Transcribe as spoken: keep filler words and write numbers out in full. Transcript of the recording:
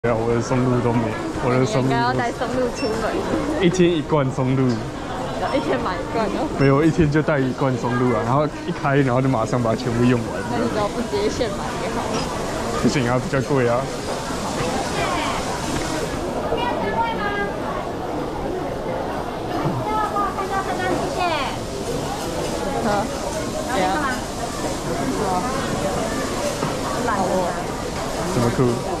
对啊，我的松露都没，我的松露应该要带松露出门， 一天一罐松露， 一天买一罐哦。 没有一天就带一罐松露啊，然后一开，然后就马上把它全部用完。 那你只要不直接现买也好。 不行啊，比较贵啊。 好，这样。好哦。 这么酷。